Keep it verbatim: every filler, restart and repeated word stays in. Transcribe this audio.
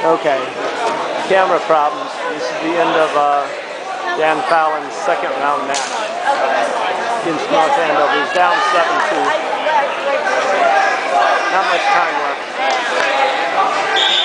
Okay. Camera problems. This is the end of uh, Dan Fallon's second round match against North Andover. He's down seven two. Not much time left.